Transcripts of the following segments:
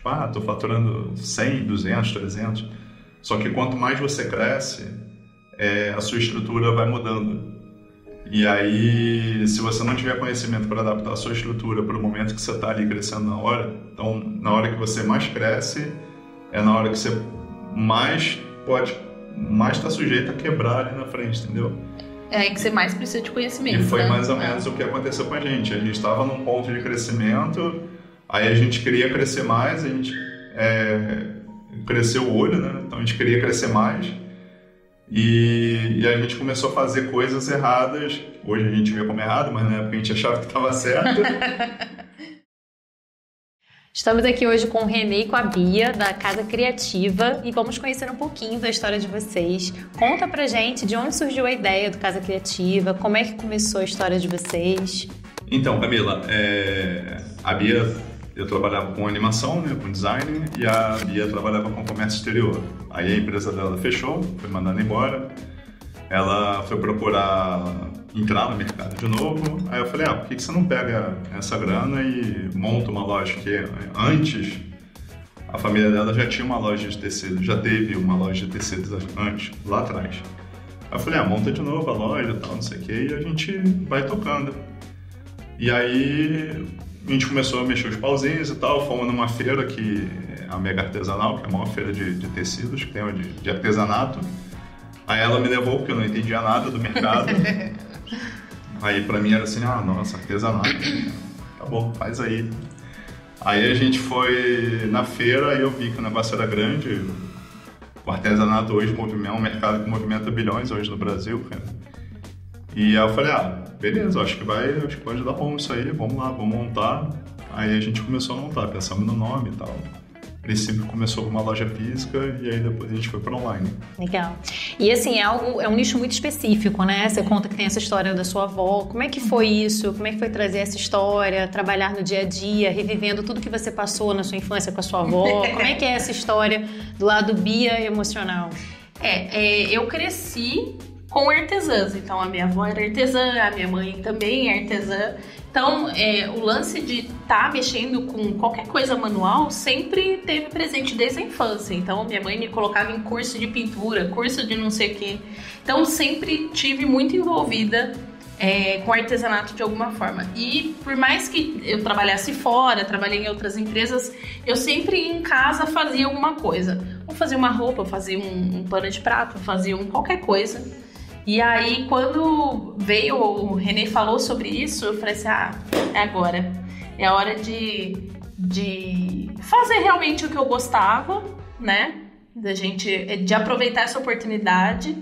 Tipo, tô faturando 100, 200, 300. Só que quanto mais você cresce, a sua estrutura vai mudando. E aí, se você não tiver conhecimento para adaptar a sua estrutura para o momento que você está ali crescendo na hora, então, na hora que você mais cresce, é na hora que você mais está sujeito a quebrar ali na frente, entendeu? É aí que você mais precisa de conhecimento. E foi mais ou menos o que aconteceu com a gente. A gente estava num ponto de crescimento, aí a gente queria crescer mais, a gente cresceu o olho, né? Então a gente queria crescer mais e a gente começou a fazer coisas erradas. Hoje a gente vê como errado, mas na época a gente achava que estava certo. Estamos aqui hoje com o René e com a Bia, da Casa Criativa, e vamos conhecer um pouquinho da história de vocês. Conta pra gente de onde surgiu a ideia do Casa Criativa, como é que começou a história de vocês. Então, Camila, a Bia, eu trabalhava com animação, né, com design, e a Bia trabalhava com comércio exterior. Aí a empresa dela fechou, foi mandada embora. Ela foi procurar entrar no mercado de novo. Aí eu falei, por que você não pega essa grana e monta uma loja? Que antes, a família dela já tinha uma loja de tecido, já teve uma loja de tecidos antes, lá atrás. Aí eu falei, monta de novo a loja e tal, não sei o que, e a gente vai tocando. E aí a gente começou a mexer os pauzinhos e tal, fomos numa feira que é a Mega Artesanal, que é a maior feira de tecidos que tem de artesanato. Aí ela me levou, porque eu não entendia nada do mercado. Aí pra mim era assim, nossa, artesanato, tá bom, faz aí. Aí a gente foi na feira e eu vi que o negócio era grande. O artesanato hoje é um mercado que movimenta bilhões hoje no Brasil, cara. E aí eu falei, beleza, acho que pode dar bom isso aí, vamos lá, vamos montar. Aí a gente começou a montar, pensamos no nome e tal. A princípio começou com uma loja física e aí depois a gente foi para online. Legal. E assim, é um nicho muito específico, né? Você conta que tem essa história da sua avó. Como é que foi isso? Como é que foi trazer essa história, trabalhar no dia a dia, revivendo tudo que você passou na sua infância com a sua avó? Como é que é essa história do lado Bia emocional? Eu cresci com artesãs. Então, a minha avó era artesã, a minha mãe também é artesã. Então, o lance de estar mexendo com qualquer coisa manual sempre teve presente desde a infância. Então, minha mãe me colocava em curso de pintura, curso de não sei o quê. Então, sempre tive muito envolvida com artesanato de alguma forma. E por mais que eu trabalhasse fora, trabalhei em outras empresas, eu sempre em casa fazia alguma coisa. Ou fazia uma roupa, fazia um pano de prato, fazia qualquer coisa. E aí, quando veio o René falou sobre isso, eu falei assim, é agora. É a hora de fazer realmente o que eu gostava, né? De aproveitar essa oportunidade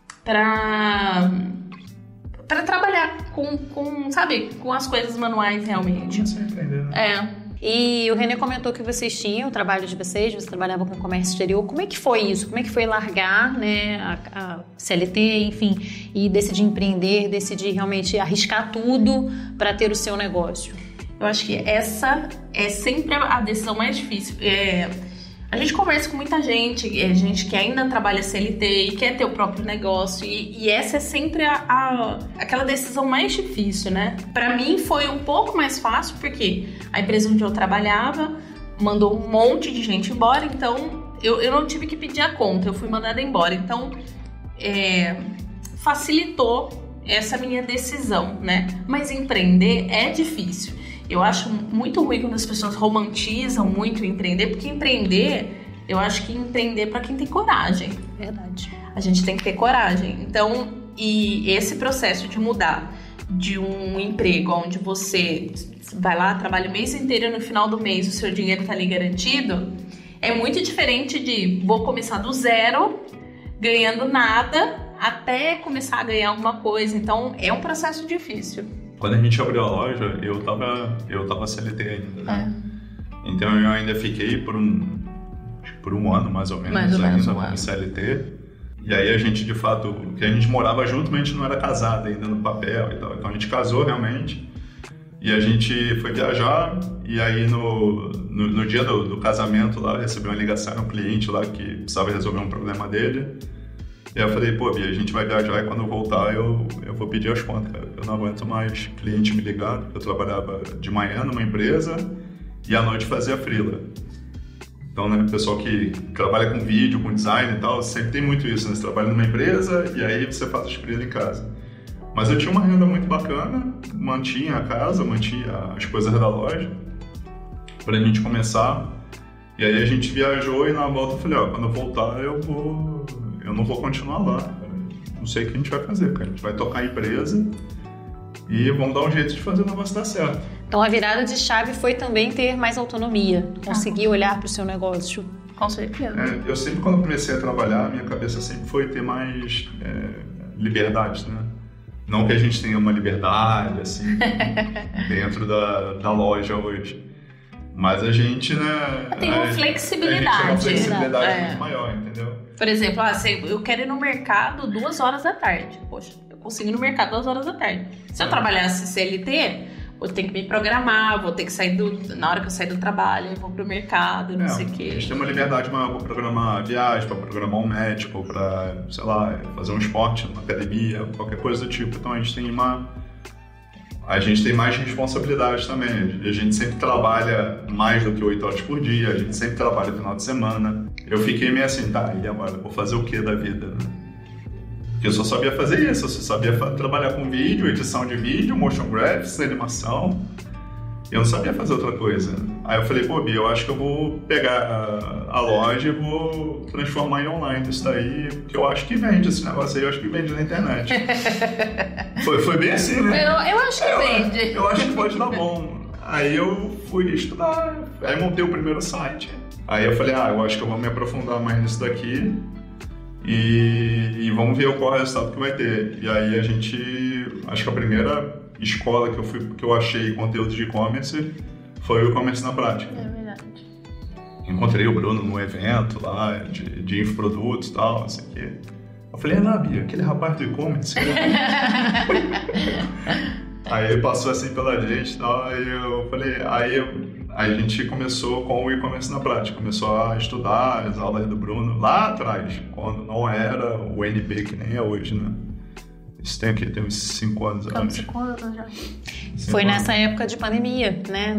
para trabalhar com as coisas manuais realmente. Você entendeu? E o René comentou que vocês tinham o trabalho de vocês, você trabalhava com comércio exterior. Como é que foi isso? Como é que foi largar, né, a CLT, enfim, e decidir empreender, decidir realmente arriscar tudo para ter o seu negócio? Eu acho que essa é sempre a decisão mais difícil. A gente conversa com muita gente que ainda trabalha CLT e quer ter o próprio negócio, e essa é sempre aquela decisão mais difícil, né? Pra mim foi um pouco mais fácil, porque a empresa onde eu trabalhava mandou um monte de gente embora, então eu não tive que pedir a conta, eu fui mandada embora. Então, facilitou essa minha decisão, né? Mas empreender é difícil. Eu acho muito ruim quando as pessoas romantizam muito empreender, porque eu acho que empreender é pra quem tem coragem. Verdade. A gente tem que ter coragem. Então, e esse processo de mudar de um emprego onde você vai lá, trabalha o mês inteiro e no final do mês o seu dinheiro tá ali garantido, é muito diferente de vou começar do zero, ganhando nada, até começar a ganhar alguma coisa. Então, é um processo difícil. Quando a gente abriu a loja, eu tava CLT ainda, né? Então eu ainda fiquei por um ano, mais ou menos ainda como CLT. E aí a gente, de fato, que a gente morava junto, mas a gente não era casado ainda no papel e tal. Então a gente casou realmente. E a gente foi viajar, e aí no dia do casamento lá, eu recebi uma ligação de um cliente lá que precisava resolver um problema dele. E aí eu falei, Bia, a gente vai viajar e quando eu voltar eu vou pedir as contas, cara. Eu não aguento mais cliente me ligar. Eu trabalhava de manhã numa empresa e à noite fazia freela. Então, né, o pessoal que trabalha com vídeo, com design e tal, sempre tem muito isso, né? Você trabalha numa empresa e aí você faz as freela em casa. Mas eu tinha uma renda muito bacana, mantinha a casa, mantinha as coisas da loja, pra gente começar. E aí a gente viajou e na volta eu falei, quando eu voltar eu não vou continuar lá. Não sei o que a gente vai fazer, cara. A gente vai tocar a empresa e vamos dar um jeito de fazer o negócio dar certo. Então a virada de chave foi também ter mais autonomia, conseguir olhar para o seu negócio. Com certeza. Eu sempre, quando comecei a trabalhar, minha cabeça sempre foi ter mais liberdade, né? Não que a gente tenha uma liberdade, assim, dentro da loja hoje. Mas a gente, né... Tem uma flexibilidade. A gente tem uma flexibilidade muito maior, entendeu? Por exemplo, eu quero ir no mercado 2 horas da tarde. Poxa, eu consigo ir no mercado 2 horas da tarde. Se eu trabalhasse CLT, eu tenho que me programar, vou ter que sair na hora que eu sair do trabalho, eu vou pro mercado, não sei o quê. A gente tem uma liberdade maior para programar viagem, para programar um médico, para, sei lá, fazer um esporte, uma academia, qualquer coisa do tipo. Então a gente tem mais responsabilidade também. A gente sempre trabalha mais do que 8 horas por dia, a gente sempre trabalha no final de semana. Eu fiquei meio assim, e agora? Vou fazer o que da vida, né? Porque eu só sabia fazer isso, eu só sabia trabalhar com vídeo, edição de vídeo, motion graphics, animação. Eu não sabia fazer outra coisa. Aí eu falei, Bia, eu acho que eu vou pegar a loja e vou transformar em online isso daí, porque eu acho que vende esse negócio aí, eu acho que vende na internet. foi bem assim, né? Eu acho que vende. Eu acho que pode dar bom. Aí eu fui estudar, aí montei o primeiro site. Aí eu falei, eu acho que eu vou me aprofundar mais nisso daqui. E vamos ver qual é o resultado que vai ter. E aí acho que a primeira escola que eu achei conteúdo de e-commerce foi o e-commerce na prática. É verdade. Encontrei o Bruno num evento lá de infoprodutos e tal, não sei o quê. Eu falei, Bia, aquele rapaz do e-commerce. Aí passou assim pela gente e tal, aí eu falei, a gente começou com o e-commerce na prática, começou a estudar as aulas do Bruno lá atrás, quando não era o NP que nem é hoje, né? Isso tem uns 5 anos. Estamos 5 anos já. Foi nessa época de pandemia, né?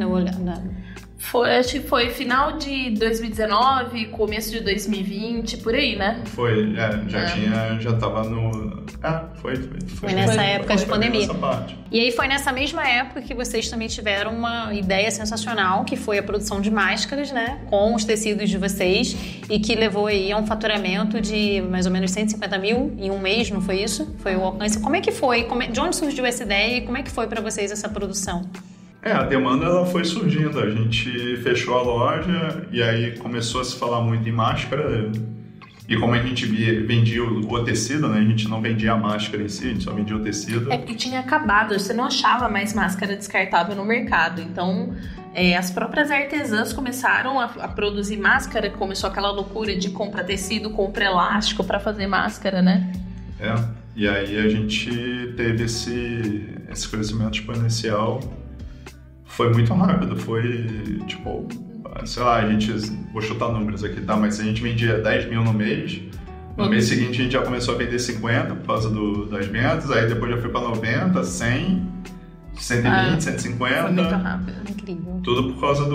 Acho que foi final de 2019, começo de 2020, por aí, né? Foi, já tava no... Foi nessa época de pandemia. E aí foi nessa mesma época que vocês também tiveram uma ideia sensacional, que foi a produção de máscaras, né? Com os tecidos de vocês, e que levou aí a um faturamento de mais ou menos 150 mil em um mês, não foi isso? Foi o alcance. Como é que foi? De onde surgiu essa ideia e como é que foi para vocês essa produção? A demanda ela foi surgindo, a gente fechou a loja e aí começou a se falar muito em máscara e como a gente vendia o tecido, né, a gente não vendia a máscara em si, a gente só vendia o tecido. Porque tinha acabado, você não achava mais máscara descartável no mercado, então as próprias artesãs começaram a produzir máscara, começou aquela loucura de compra tecido, compra elástico para fazer máscara, né? E aí a gente teve esse crescimento exponencial. Foi muito rápido, foi tipo, sei lá, vou chutar números aqui, tá? Mas a gente vendia 10 mil no mês, no mês seguinte a gente já começou a vender 50 por causa das vendas, aí depois já foi para 90, 100, 120, 150. Foi muito rápido, incrível. Tudo por causa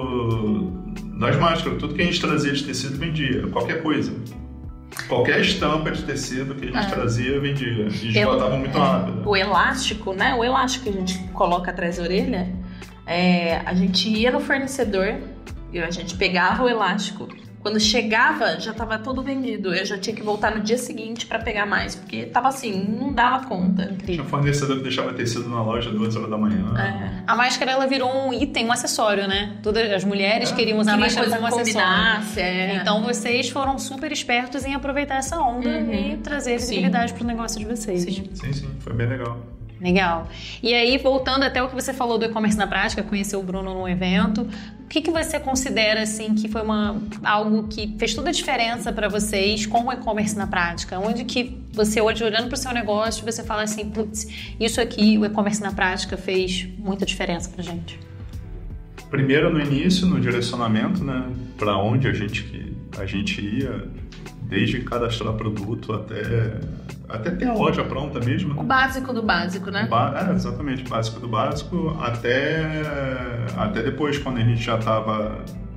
das máscaras, tudo que a gente trazia de tecido vendia, qualquer coisa. Qualquer estampa de tecido que a gente trazia, vendia. E esgotava muito rápido. O elástico, né? O elástico que a gente coloca atrás da orelha, a gente ia no fornecedor e a gente pegava o elástico. Quando chegava, já estava todo vendido. Eu já tinha que voltar no dia seguinte para pegar mais, porque tava assim, não dava conta. Tinha fornecedor que deixava tecido na loja 2 horas da manhã. A máscara, ela virou um item, um acessório, né? Todas as mulheres queriam usar a máscara como acessório. Então vocês foram super espertos em aproveitar essa onda e trazer visibilidade para o negócio de vocês. Sim, foi bem legal. Legal. E aí, voltando até o que você falou do e-commerce na prática, conheceu o Bruno num evento, o que você considera, assim, que foi algo que fez toda a diferença para vocês com o e-commerce na prática? Onde que você, hoje, olhando para o seu negócio, você fala assim, putz, isso aqui, o e-commerce na prática fez muita diferença pra gente? Primeiro, no início, no direcionamento, né, para onde a gente ia, desde cadastrar produto até ter a loja pronta mesmo. O básico do básico, né? Exatamente, o básico do básico, até depois, quando a gente já estava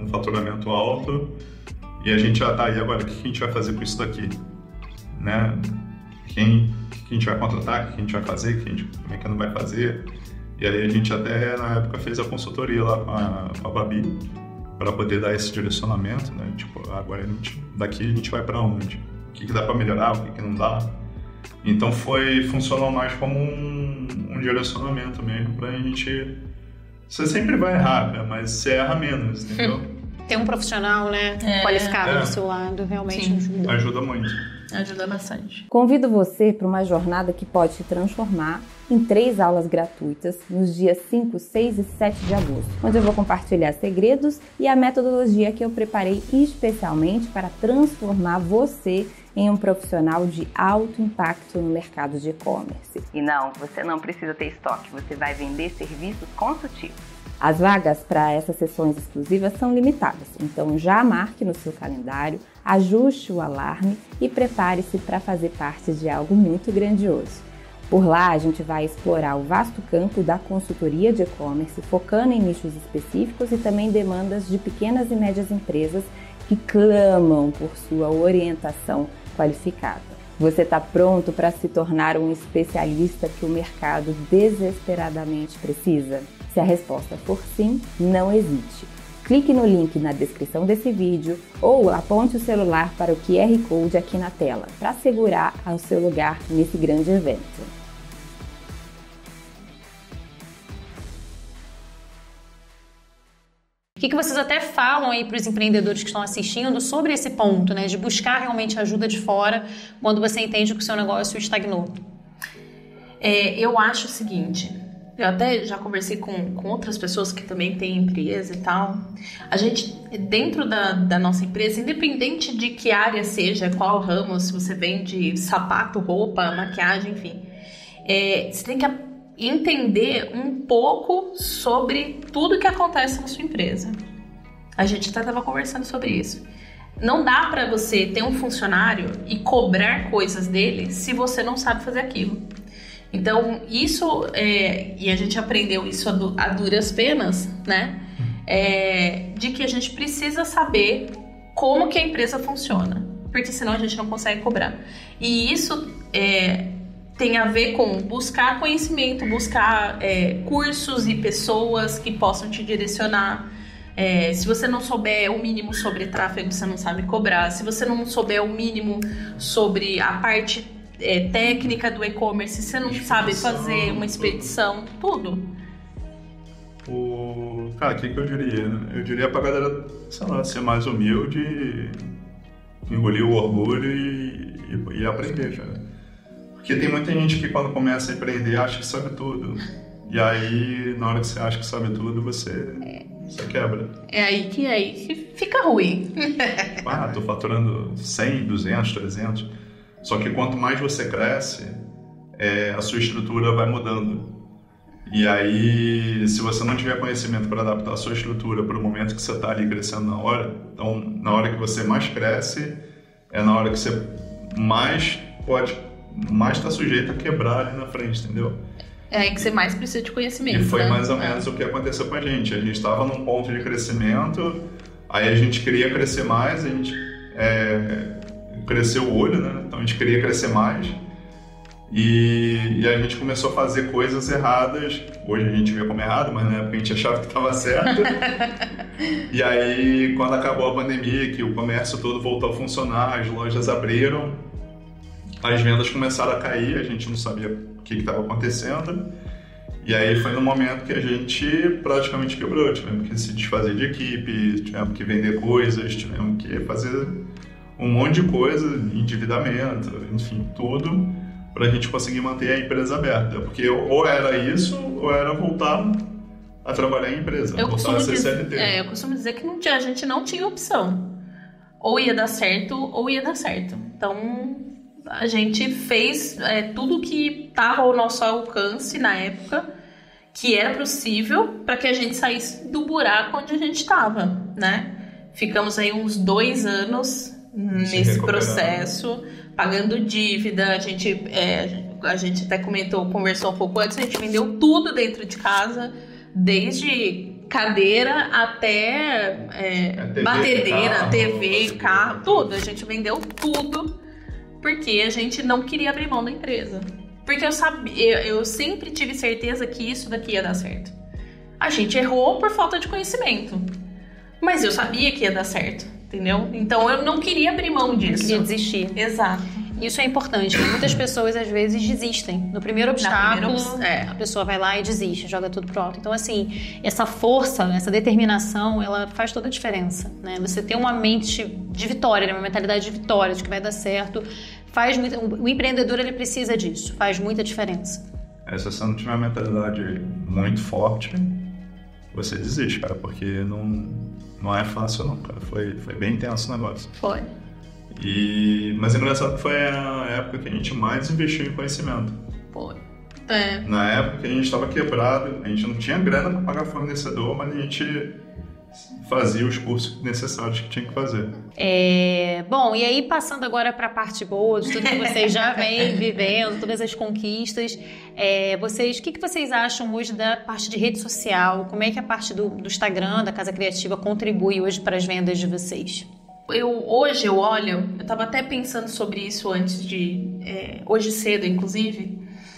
um faturamento alto e a gente já está aí agora, o que a gente vai fazer com isso daqui? Né? Quem a gente vai contratar, o que a gente vai fazer, como é que não vai fazer. E aí a gente até, na época, fez a consultoria lá com a Babi para poder dar esse direcionamento, né? Tipo, agora daqui a gente vai para onde? O que dá para melhorar, o que não dá? Então funcionou mais como um direcionamento mesmo pra gente... Você sempre vai errar, né? Mas você erra menos, entendeu? Ter um profissional, né, qualificado do seu lado realmente ajuda. Ajuda muito. Ajuda bastante. Convido você para uma jornada que pode te transformar em 3 aulas gratuitas nos dias 5, 6 e 7 de agosto, onde eu vou compartilhar segredos e a metodologia que eu preparei especialmente para transformar você em um profissional de alto impacto no mercado de e-commerce. E não, você não precisa ter estoque, você vai vender serviços consultivos. As vagas para essas sessões exclusivas são limitadas, então já marque no seu calendário, ajuste o alarme e prepare-se para fazer parte de algo muito grandioso. Por lá, a gente vai explorar o vasto campo da consultoria de e-commerce, focando em nichos específicos e também demandas de pequenas e médias empresas que clamam por sua orientação qualificada. Você está pronto para se tornar um especialista que o mercado desesperadamente precisa? Se a resposta for sim, não hesite. Clique no link na descrição desse vídeo ou aponte o celular para o QR Code aqui na tela para assegurar o seu lugar nesse grande evento. O que vocês até falam aí para os empreendedores que estão assistindo sobre esse ponto, né, de buscar realmente ajuda de fora quando você entende que o seu negócio estagnou? Eu acho o seguinte, eu até já conversei com outras pessoas que também têm empresa e tal. A gente, dentro da nossa empresa, independente de que área seja, qual ramo, se você vende sapato, roupa, maquiagem, enfim, você tem que entender um pouco sobre tudo que acontece na sua empresa. A gente até estava conversando sobre isso. Não dá para você ter um funcionário e cobrar coisas dele se você não sabe fazer aquilo. Então, isso, e a gente aprendeu isso a duras penas, né? De que a gente precisa saber como que a empresa funciona, porque senão a gente não consegue cobrar. E isso tem a ver com buscar conhecimento, buscar cursos e pessoas que possam te direcionar. Se você não souber o mínimo sobre tráfego, você não sabe cobrar. Se você não souber o mínimo sobre a parte técnica do e-commerce, você não sabe fazer uma expedição, tudo. Cara, o que eu diria? Eu diria pra galera, sei lá, ser mais humilde, engolir o orgulho e aprender, cara. Porque tem muita gente que quando começa a empreender acha que sabe tudo. E aí, na hora que você acha que sabe tudo, você quebra. É aí que fica ruim. Tô faturando 100, 200, 300. Só que quanto mais você cresce, a sua estrutura vai mudando. E aí, se você não tiver conhecimento para adaptar a sua estrutura para o momento que você está ali crescendo na hora, então, na hora que você mais cresce, é na hora que você mais está sujeito a quebrar ali na frente, entendeu? É aí que você mais precisa de conhecimento. E foi mais ou menos o que aconteceu com a gente. A gente estava num ponto de crescimento, aí a gente queria crescer mais, a gente cresceu o olho, né? Então a gente queria crescer mais e a gente começou a fazer coisas erradas. Hoje a gente vê como errado, mas na época a gente achava que estava certo. E aí, quando acabou a pandemia, que o comércio todo voltou a funcionar, as lojas abriram, as vendas começaram a cair, a gente não sabia o que estava acontecendo. E aí foi no momento que a gente praticamente quebrou. Tivemos que se desfazer de equipe, tivemos que vender coisas, tivemos que fazer um monte de coisa, endividamento, enfim, tudo, para a gente conseguir manter a empresa aberta. Porque ou era isso, ou era voltar a trabalhar em empresa, voltar a ser CLT. Eu costumo dizer que a gente não tinha opção. Ou ia dar certo, ou ia dar certo. Então, a gente fez tudo que estava ao nosso alcance na época, que era possível, para que a gente saísse do buraco onde a gente estava, né? Ficamos aí uns 2 anos nesse processo, pagando dívida. A gente até conversou um pouco antes, a gente vendeu tudo dentro de casa, desde cadeira até batedeira, TV, carro, tudo. A gente vendeu tudo porque a gente não queria abrir mão da empresa. Porque eu sempre tive certeza que isso daqui ia dar certo. A gente errou por falta de conhecimento, mas eu sabia que ia dar certo, entendeu? Então eu não queria abrir mão disso. Não queria desistir. Exato. Isso é importante, né? Muitas pessoas às vezes desistem. No primeiro obstáculo, a pessoa vai lá e desiste, joga tudo pro alto. Então, assim, essa força, essa determinação, ela faz toda a diferença, né? Você ter uma mente de vitória, uma mentalidade de vitória, de que vai dar certo, faz muito. O empreendedor, ele precisa disso, faz muita diferença. Se você não tiver uma mentalidade muito forte, você desiste, cara, porque não é fácil não, cara. Foi bem intenso o negócio. Foi. Mas é engraçado que foi a época que a gente mais investiu em conhecimento. Foi. Na época que a gente estava quebrado, a gente não tinha grana para pagar fornecedor, mas a gente fazia os cursos necessários que tinha que fazer. Bom, e aí passando agora para a parte boa, de tudo que vocês já vêm vivendo, todas as conquistas, o que vocês acham hoje da parte de rede social? Como é que a parte do Instagram, da Casa Criativa, contribui hoje para as vendas de vocês? Hoje eu olho, eu estava até pensando sobre isso antes hoje cedo, inclusive,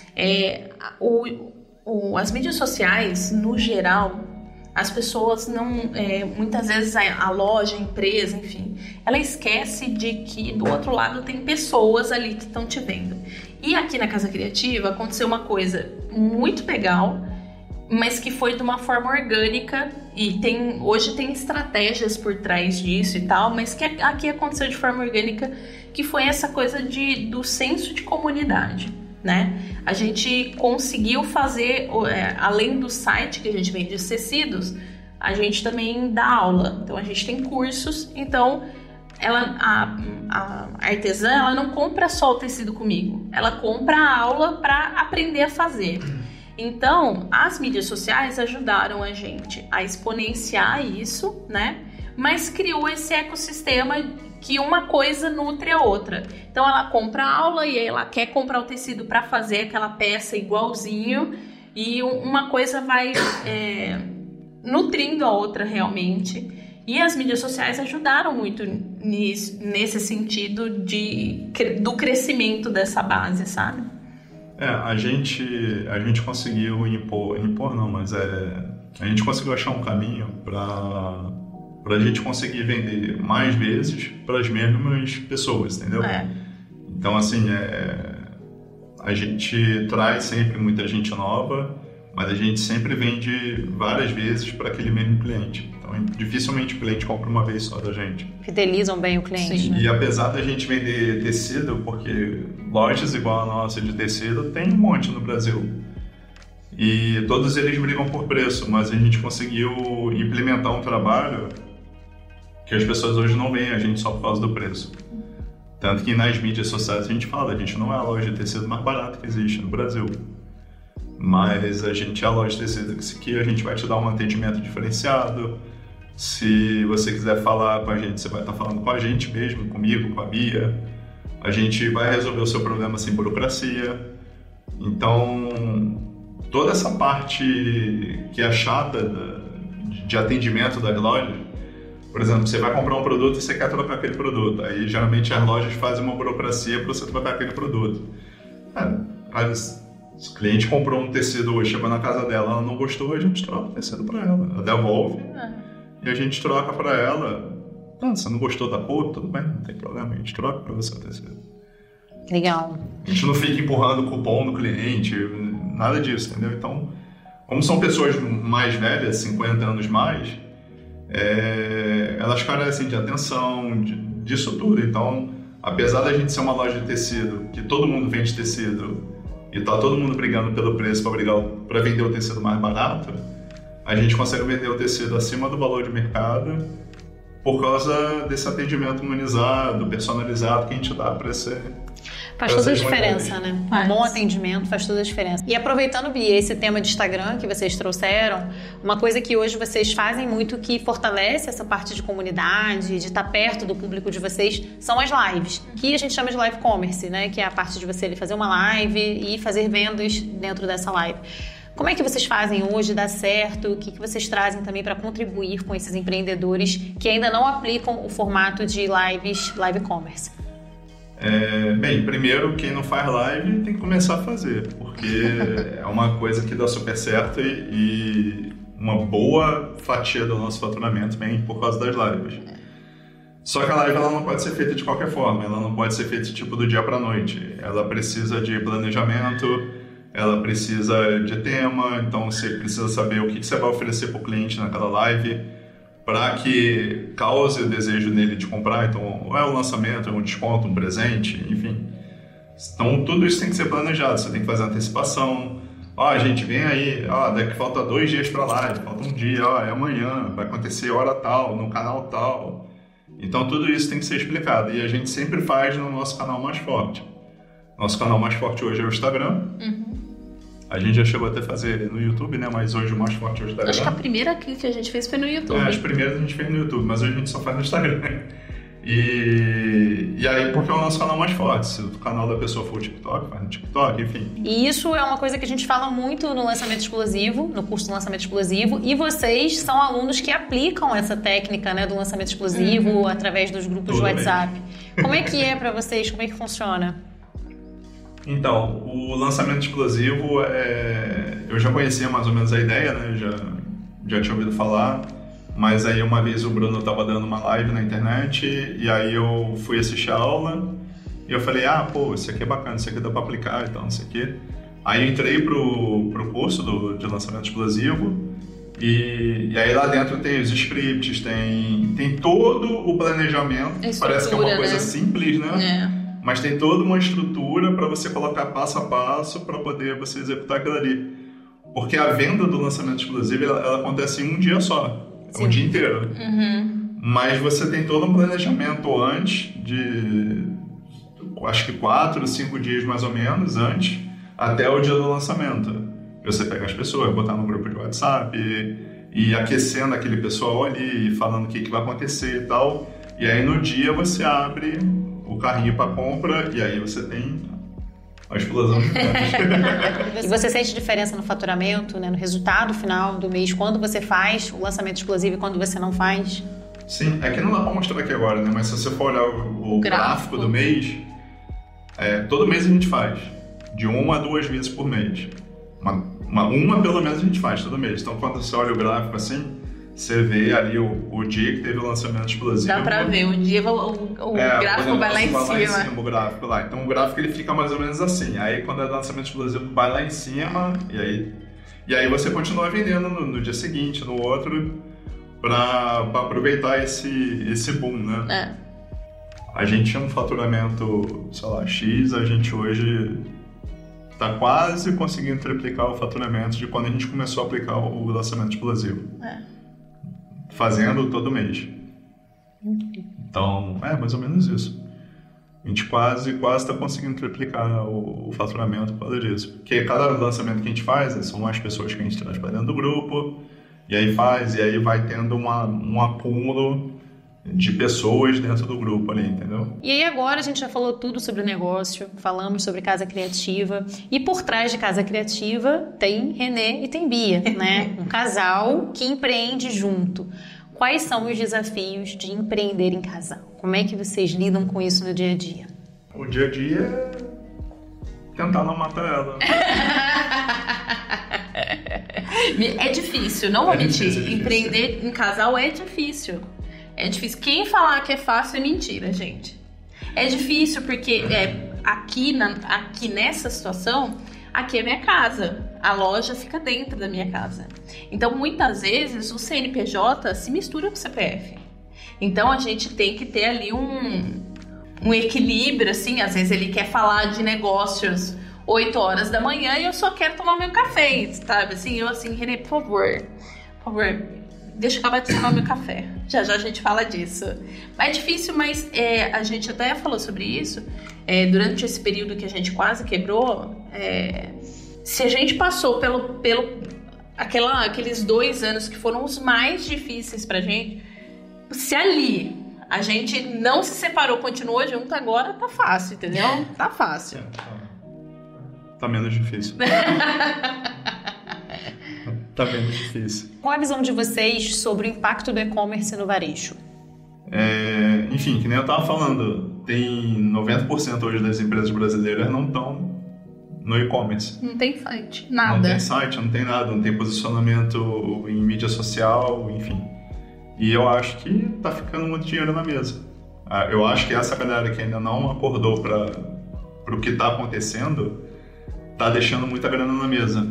as mídias sociais, no geral, as pessoas não, muitas vezes a loja, a empresa, enfim, ela esquece de que do outro lado tem pessoas ali que estão te vendo. E aqui na Casa Criativa aconteceu uma coisa muito legal, mas que foi de uma forma orgânica e hoje tem estratégias por trás disso e tal, mas que aqui aconteceu de forma orgânica, que foi essa coisa do senso de comunidade, né? A gente conseguiu fazer, além do site que a gente vende os tecidos, a gente também dá aula, então a gente tem cursos, então a artesã, ela não compra só o tecido comigo, ela compra a aula para aprender a fazer. Então, as mídias sociais ajudaram a gente a exponenciar isso, né? Mas criou esse ecossistema que uma coisa nutre a outra. Então, ela compra a aula e ela quer comprar o tecido para fazer aquela peça igualzinho e uma coisa vai nutrindo a outra realmente. E as mídias sociais ajudaram muito nesse sentido do crescimento dessa base, sabe? A gente conseguiu impor não, mas a gente conseguiu achar um caminho para a gente conseguir vender mais vezes para as mesmas pessoas, entendeu? Então, assim, a gente traz sempre muita gente nova, mas a gente sempre vende várias vezes para aquele mesmo cliente. Então, dificilmente o cliente compra uma vez só da gente. Fidelizam bem o cliente. Sim. Né? E apesar da gente vender tecido, porque lojas igual a nossa de tecido tem um monte no Brasil. E todos eles brigam por preço, mas a gente conseguiu implementar um trabalho que as pessoas hoje não veem a gente só por causa do preço. Tanto que nas mídias sociais a gente fala, a gente não é a loja de tecido mais barata que existe no Brasil. Mas a gente é a loja de tecido que a gente vai te dar um atendimento diferenciado. Se você quiser falar com a gente, você vai estar falando com a gente mesmo, comigo, com a Bia. A gente vai resolver o seu problema sem burocracia. Então, toda essa parte que é chata de atendimento das lojas, por exemplo, você vai comprar um produto e você quer trocar aquele produto. Aí, geralmente, as lojas fazem uma burocracia para você trocar aquele produto. Se o cliente comprou um tecido hoje, chegou na casa dela, ela não gostou, a gente troca o tecido para ela. Ela devolve e a gente troca para ela. Você não gostou da cor? Tudo bem, não tem problema, a gente troca para você o tecido. Legal. A gente não fica empurrando o cupom no cliente, nada disso, entendeu? Então, como são pessoas mais velhas, 50 anos mais, elas carecem de atenção, disso tudo. Então, apesar da gente ser uma loja de tecido, que todo mundo vende tecido, e tá todo mundo brigando pelo preço para vender o tecido mais barato, a gente consegue vender o tecido acima do valor de mercado por causa desse atendimento humanizado, personalizado que a gente dá para esse... Faz toda a diferença, né? Um bom atendimento faz toda a diferença. E aproveitando, Bia, esse tema de Instagram que vocês trouxeram, uma coisa que hoje vocês fazem muito que fortalece essa parte de comunidade, de estar perto do público de vocês, são as lives, que a gente chama de live commerce, né? Que é a parte de você fazer uma live e fazer vendas dentro dessa live. Como é que vocês fazem hoje? Dá certo? O que vocês trazem também para contribuir com esses empreendedores que ainda não aplicam o formato de live commerce? Bem, primeiro, quem não faz live tem que começar a fazer, porque é uma coisa que dá super certo e uma boa fatia do nosso faturamento vem por causa das lives. Só que a live ela não pode ser feita de qualquer forma, ela não pode ser feita tipo do dia para a noite. Ela precisa de planejamento, ela precisa de tema, então você precisa saber o que você vai oferecer para o cliente naquela live para que cause o desejo dele de comprar. Então, ou é um lançamento, é um desconto, um presente, enfim. Então, tudo isso tem que ser planejado, você tem que fazer antecipação. Gente, vem aí, daqui falta 2 dias para a live, falta um dia, é amanhã, vai acontecer hora tal, no canal tal. Então, tudo isso tem que ser explicado e a gente sempre faz no nosso canal mais forte. Nosso canal mais forte hoje é o Instagram. A gente já chegou até a fazer no YouTube, né? Mas hoje o mais forte é o Instagram. Acho que a primeira que a gente fez foi no YouTube. As primeiras a gente fez no YouTube, mas hoje a gente só faz no Instagram. E aí, porque é o nosso canal mais forte. Se o canal da pessoa for o TikTok, faz no TikTok, enfim. E isso é uma coisa que a gente fala muito no Lançamento Explosivo, no curso do Lançamento Explosivo, e vocês são alunos que aplicam essa técnica, né, do Lançamento Explosivo através dos grupos de WhatsApp. Como é que é para vocês? Como é que funciona? Então, o Lançamento Explosivo, eu já conhecia mais ou menos a ideia, né, já tinha ouvido falar. Mas aí uma vez o Bruno estava dando uma live na internet e aí eu fui assistir a aula e eu falei, isso aqui é bacana, isso aqui dá para aplicar e tal, não sei o quê. Aí eu entrei pro curso de lançamento explosivo e aí lá dentro tem os scripts, tem todo o planejamento, parece que é uma coisa simples, né? Mas tem toda uma estrutura para você colocar passo a passo para poder você executar aquilo ali. Porque a venda do lançamento explosivo, ela acontece em um dia só. O dia inteiro. Mas você tem todo um planejamento antes acho que 4, 5 dias mais ou menos antes, até o dia do lançamento. Você pega as pessoas, botar no grupo de WhatsApp e aquecendo aquele pessoal ali, falando o que vai acontecer e tal. E aí no dia você abre o carrinho para compra e aí você tem a explosão de vendas. E você sente diferença no faturamento, né, no resultado final do mês, quando você faz o lançamento explosivo e quando você não faz? Sim, é que não dá pra mostrar aqui agora, né? Mas se você for olhar o gráfico do mês, todo mês a gente faz, de 1 a 2 vezes por mês. Uma pelo menos a gente faz todo mês. Então quando você olha o gráfico assim, você vê ali o dia que teve o lançamento explosivo. Dá pra ver, o dia o gráfico vai lá em cima. O gráfico lá. Então o gráfico ele fica mais ou menos assim. Aí quando é lançamento explosivo vai lá em cima e aí você continua vendendo no dia seguinte, no outro, pra aproveitar esse boom, né? A gente tinha um faturamento, sei lá, X, a gente hoje tá quase conseguindo triplicar o faturamento de quando a gente começou a aplicar o lançamento explosivo. Fazendo todo mês. Então, mais ou menos isso. A gente quase está conseguindo triplicar o faturamento por causa disso. Porque cada lançamento que a gente faz, são mais pessoas que a gente traz para dentro do grupo, e aí vai tendo um acúmulo de pessoas dentro do grupo ali, entendeu? E aí agora a gente já falou tudo sobre o negócio, falamos sobre Casa Criativa, e por trás de Casa Criativa tem Renê e tem Bia, né? Um casal que empreende junto. Quais são os desafios de empreender em casal? Como é que vocês lidam com isso no dia a dia? O dia a dia é tentar não matar ela. É difícil, não vou mentir. Empreender em casal é difícil. É difícil. Quem falar que é fácil é mentira, gente. É difícil porque aqui nessa situação, aqui é minha casa. A loja fica dentro da minha casa. Então, muitas vezes, o CNPJ se mistura com o CPF. Então, a gente tem que ter ali um equilíbrio, assim. Às vezes, ele quer falar de negócios 8 horas da manhã e eu só quero tomar meu café, sabe? Assim, Renê, por favor, deixa eu acabar de tomar meu café. Já a gente fala disso. É difícil, mas a gente até falou sobre isso. Durante esse período que a gente quase quebrou, se a gente passou aqueles 2 anos que foram os mais difíceis pra gente, se ali a gente não se separou, continuou junto, agora tá fácil, entendeu? Tá fácil. Tá menos difícil. tá bem difícil. Qual a visão de vocês sobre o impacto do e-commerce no varejo? Enfim, que nem eu estava falando, tem 90% hoje das empresas brasileiras não estão no e-commerce. Não tem site, nada. Não tem site, não tem nada, não tem posicionamento em mídia social, enfim. E eu acho que tá ficando muito dinheiro na mesa. Eu acho que essa galera que ainda não acordou para o que está acontecendo, tá deixando muita grana na mesa.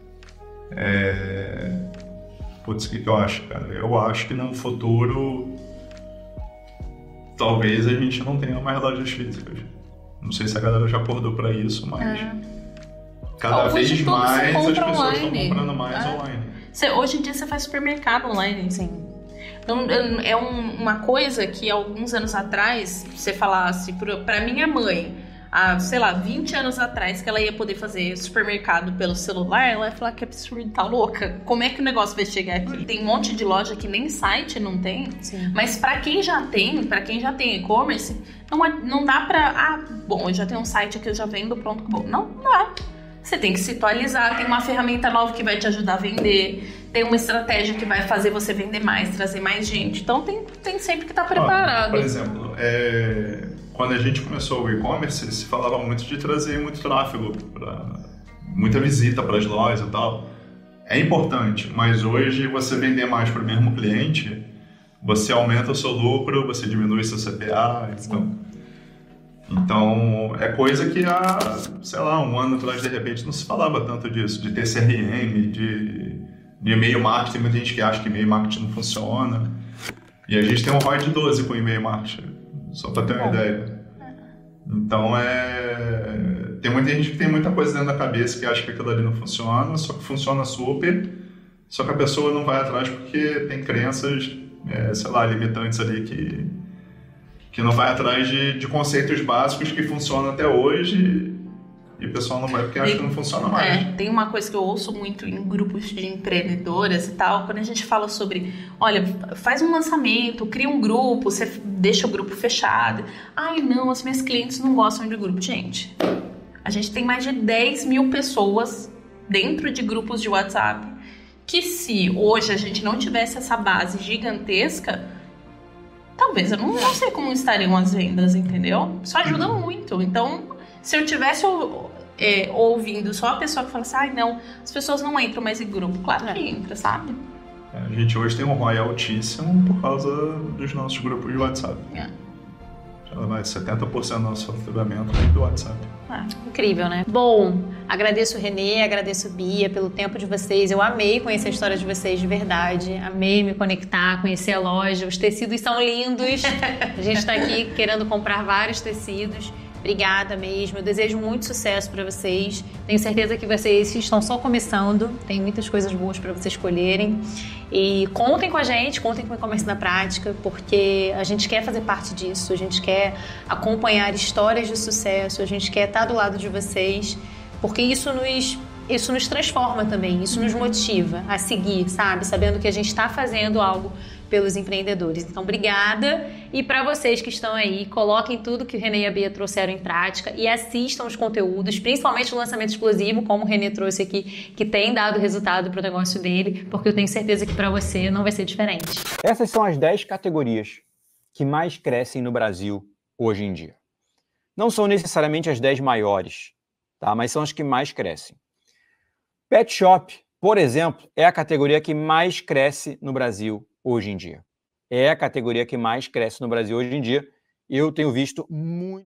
Putz, o que eu acho, cara? Eu acho que no futuro talvez a gente não tenha mais lojas físicas. Não sei se a galera já acordou para isso, mas cada vez mais as pessoas estão comprando mais online. Hoje em dia você faz supermercado online. Sim. Então, é uma coisa que alguns anos atrás, você falasse pra minha mãe, há, sei lá, 20 anos atrás, que ela ia poder fazer supermercado pelo celular, ela ia falar que absurdo, tá louca? Como é que o negócio vai chegar aqui? Tem um monte de loja que nem site não tem. Sim. Mas pra quem já tem e-commerce, não dá pra... bom, eu já tenho um site aqui, eu já vendo, pronto, acabou. Não dá. Você tem que se atualizar, tem uma ferramenta nova que vai te ajudar a vender, tem uma estratégia que vai fazer você vender mais, trazer mais gente. Então tem sempre que estar preparado. Por exemplo, quando a gente começou o e-commerce, se falava muito de trazer muito tráfego, muita visita para as lojas e tal. É importante, mas hoje você vender mais para o mesmo cliente, você aumenta o seu lucro, você diminui seu CPA. Então, é coisa que há, sei lá, um ano atrás, de repente, não se falava tanto disso, de ter CRM, de e-mail marketing. Tem muita gente que acha que e-mail marketing não funciona. E a gente tem um ROI de 12 com e-mail marketing, só para ter uma ideia. Então, tem muita gente que tem muita coisa dentro da cabeça que acha que aquilo ali não funciona, só que funciona super, só que a pessoa não vai atrás porque tem crenças, sei lá, limitantes ali que não vai atrás de conceitos básicos que funcionam até hoje e o pessoal não vai porque acha que não funciona mais. Tem uma coisa que eu ouço muito em grupos de empreendedoras e tal, quando a gente fala sobre, olha, faz um lançamento, cria um grupo, você deixa o grupo fechado. Ai, não, as minhas clientes não gostam de grupo. Gente, a gente tem mais de 10 mil pessoas dentro de grupos de WhatsApp que se hoje a gente não tivesse essa base gigantesca, talvez eu não sei como estariam as vendas, entendeu? Isso ajuda muito. Então, se eu tivesse ouvindo só a pessoa que fala assim, ai não, as pessoas não entram mais em grupo. Claro que entra, sabe? A gente hoje tem um ROI altíssimo por causa dos nossos grupos de WhatsApp. Mais 70% do nosso faturamento vem do WhatsApp. Incrível, né? Bom, agradeço o Renê, agradeço a Bia pelo tempo de vocês. Eu amei conhecer a história de vocês de verdade. Amei me conectar, conhecer a loja. Os tecidos são lindos. A gente está aqui querendo comprar vários tecidos. Obrigada mesmo. Eu desejo muito sucesso para vocês. Tenho certeza que vocês estão só começando. Tem muitas coisas boas para vocês escolherem. E contem com a gente, contem com o e-commerce na prática, porque a gente quer fazer parte disso, a gente quer acompanhar histórias de sucesso, a gente quer estar do lado de vocês, porque isso nos transforma também, isso nos motiva a seguir, sabe? Sabendo que a gente está fazendo algo pelos empreendedores. Então, obrigada. E para vocês que estão aí, coloquem tudo que o Renê e a Bia trouxeram em prática e assistam os conteúdos, principalmente o lançamento explosivo, como o Renê trouxe aqui, que tem dado resultado para o negócio dele, porque eu tenho certeza que para você não vai ser diferente. Essas são as 10 categorias que mais crescem no Brasil hoje em dia. Não são necessariamente as 10 maiores, tá? Mas são as que mais crescem. Pet Shop, por exemplo, é a categoria que mais cresce no Brasil hoje em dia. É a categoria que mais cresce no Brasil hoje em dia. Eu tenho visto muito